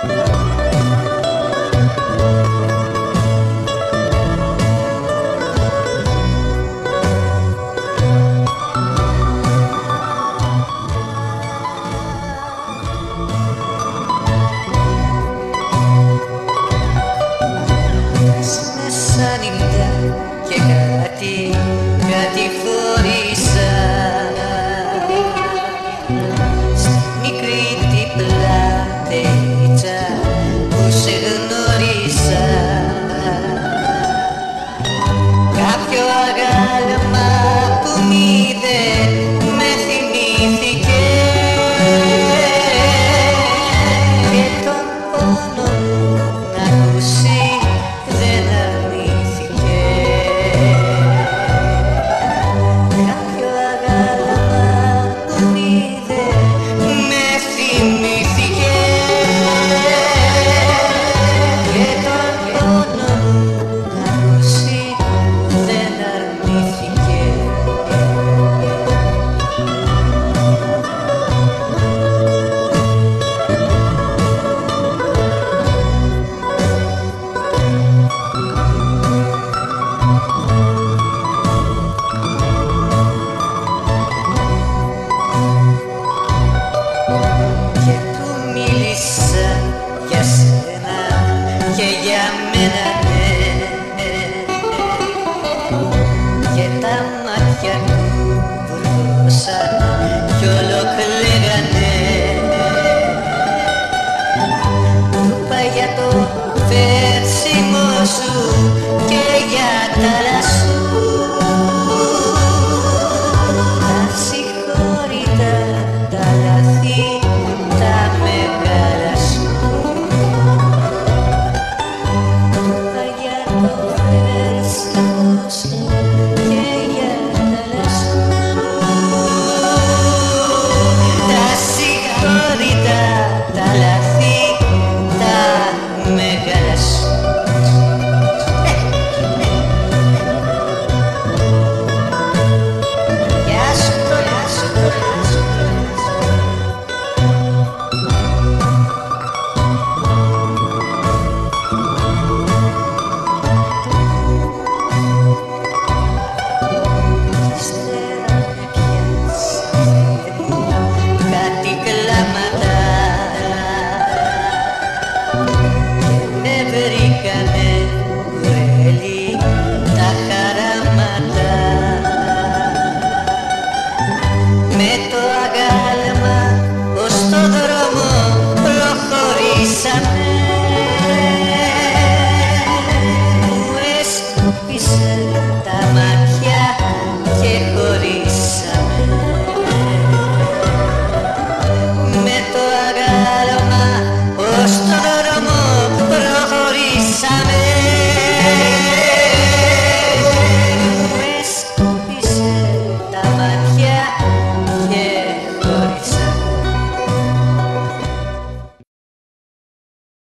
Και κάτι φορήσα στη μικρή την πλατείτσα που σε γνώρισα. Κάποιο αγάλμα που μ' είδε με θυμήθηκε και τον πόνο μου να ακούσει δεν αρνήθηκε. Κάποιο αγάλμα που μ' είδε με θυμήθηκε και τον πόνο μου να ακούσει δεν αρνήθηκε. Και του μίλησα για σένα και για μένα, ναι, και τα μάτια του βουρκώσαν κι όλο κλαίγανε. Του είπα για το φέρσιμο σου και για τα